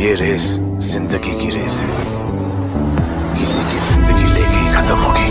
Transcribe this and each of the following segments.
ये रेस जिंदगी की रेस है, किसी की जिंदगी लेके ही खत्म होगी।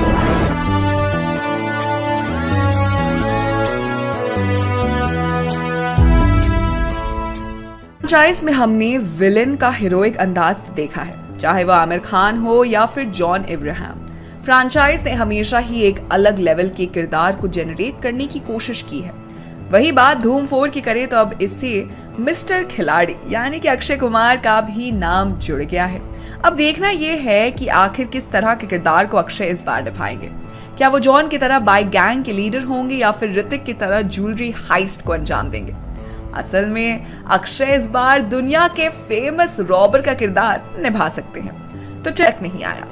फ्रेंचाइज में हमने विलेन का हीरोइक अंदाज देखा है, चाहे वह आमिर खान हो या फिर जॉन इब्राहिम। फ्रेंचाइज ने हमेशा ही एक अलग लेवल के किरदार को जनरेट करने की कोशिश की है। वही बात धूम 4 की करें तो अब इससे मिस्टर खिलाड़ी यानी कि अक्षय कुमार का भी नाम जुड़ गया है। अब देखना यह है कि आखिर किस तरह के किरदार को अक्षय इस बार निभाएंगे। क्या वो जॉन की तरह बाइक गैंग के लीडर होंगे या फिर ऋतिक की तरह ज्वेलरी हाइस्ट को अंजाम देंगे। असल में अक्षय इस बार दुनिया के फेमस रॉबर का किरदार निभा सकते हैं। तो चेक नहीं आया।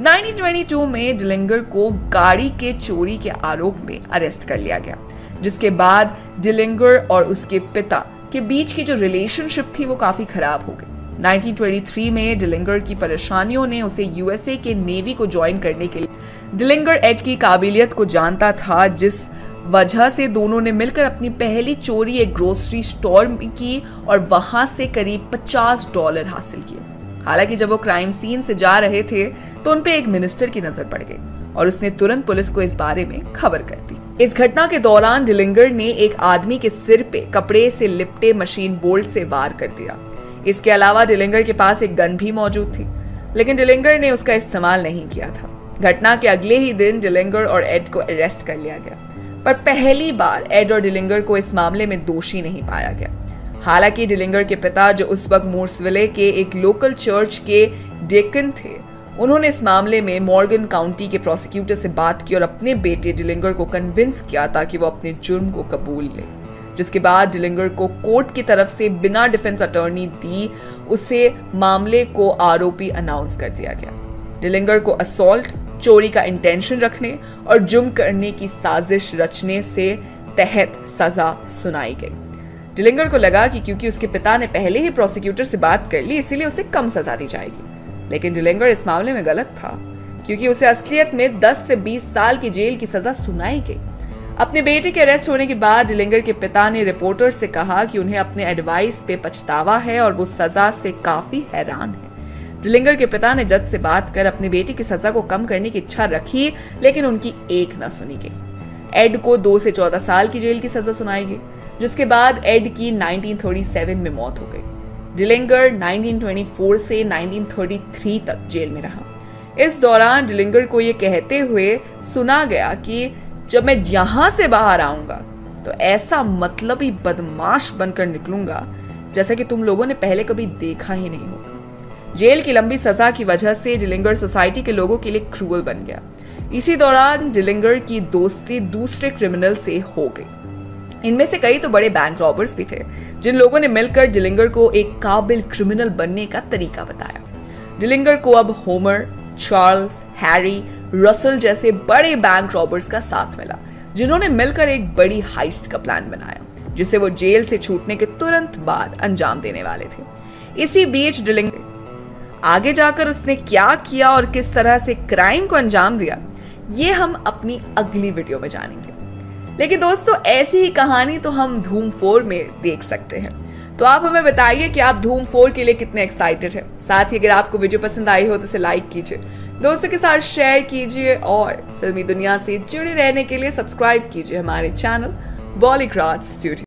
1922 में डिलिंगर को गाड़ी के चोरी के आरोप में अरेस्ट कर लिया गया, जिसके बाद डिलिंगर और उसके पिता के बीच की जो रिलेशनशिप थी वो काफी खराब हो गई। 1923 में डिलिंगर की परेशानियों ने उसे यूएसए के नेवी को ज्वाइन करने के लिए डिलिंगर एड की काबिलियत को जानता था, जिस वजह से दोनों ने मिलकर अपनी पहली चोरी एक ग्रोसरी स्टोर में की और वहां से करीब $50 हासिल किए। हालांकि जब वो क्राइम सीन से जा रहे थे तो उनपे एक मिनिस्टर की नजर पड़ गई और उसने तुरंत पुलिस को इस बारे में खबर कर दी। इस घटना के दौरान डिलिंगर ने एक आदमी के सिर पे कपड़े से लिपटे मशीन बोल्ट से वार कर दिया। इसके अलावा डिलिंगर के पास एक गन भी मौजूद थी, लेकिन डिलिंगर ने उसका इस्तेमाल नहीं किया था। घटना के अगले ही दिन डिलिंगर और एड को अरेस्ट कर लिया गया, पर पहली बार एड और डिलिंगर को इस मामले में दोषी नहीं पाया गया। हालांकि डिलिंगर के पिता, जो उस वक्त मूर्सविले के एक लोकल चर्च के डेकन थे, उन्होंने इस मामले में मॉर्गन काउंटी के प्रोसिक्यूटर से बात की और अपने बेटे डिलिंगर को कन्विंस किया ताकि वो अपने जुर्म को कबूल ले। जिसके बाद डिलिंगर को कोर्ट की तरफ से बिना डिफेंस अटॉर्नी दी उसे मामले को आरोपी अनाउंस कर दिया गया। डिलिंगर को असॉल्ट, चोरी का इंटेंशन रखने और जुर्म करने की साजिश रचने से तहत सजा सुनाई गई। डिलिंगर को लगा कि क्योंकि उसके पिता ने पहले ही प्रोसिक्यूटर से बात कर ली, इसीलिए उसे कम सजा दी जाएगी। लेकिन डिलिंगर इस मामले में गलत था, क्योंकि उसे असलियत में 10 से 20 साल की जेल की सजा सुनाई गई। अपने बेटे के अरेस्ट होने के बाद डिलिंगर के पिता ने रिपोर्टर से कहा कि उन्हें अपने एडवाइस पे पछतावा है और वो सजा से काफी हैरान है। डिलिंगर के पिता ने जज से बात कर अपने बेटे की सजा को कम करने की इच्छा रखी, लेकिन उनकी एक न सुनी गई। एड को 2 से 14 साल की जेल की सजा सुनाई गई, जिसके बाद एड की 1937 में मौत हो गई। डिलिंगर 1924 से 1933 तक जेल में रहा। इस दौरान डिलिंगर को यह कहते हुए सुना गया कि जब मैं यहां से बाहर आऊंगा तो ऐसा मतलबी बदमाश बनकर निकलूंगा जैसा कि तुम लोगों ने पहले कभी देखा ही नहीं होगा। जेल की लंबी सजा की वजह से डिलिंगर सोसाइटी के लोगों के लिए क्रूअल बन गया। इसी दौरान डिलिंगर की दोस्ती दूसरे क्रिमिनल से हो गई। इनमें से कई तो बड़े बैंक रॉबर्स भी थे, जिन लोगों ने मिलकर डिलिंगर को एक काबिल क्रिमिनल बनने का तरीका बताया। डिलिंगर को अब होमर, चार्ल्स, हैरी, रसल जैसे बड़े बैंक रॉबर्स का साथ मिला, जिन्होंने मिलकर एक बड़ी हाइस्ट का प्लान बनाया, जिसे वो जेल से छूटने के तुरंत बाद अंजाम देने वाले थे। इसी बीच डिलिंगर आगे जाकर उसने क्या किया और किस तरह से क्राइम को अंजाम दिया, ये हम अपनी अगली वीडियो में जानेंगे। लेकिन दोस्तों, ऐसी ही कहानी तो हम धूम 4 में देख सकते हैं। तो आप हमें बताइए कि आप धूम 4 के लिए कितने एक्साइटेड हैं। साथ ही अगर आपको वीडियो पसंद आई हो तो इसे लाइक कीजिए, दोस्तों के साथ शेयर कीजिए और फिल्मी दुनिया से जुड़े रहने के लिए सब्सक्राइब कीजिए हमारे चैनल बॉलीग्राड स्टूडियो।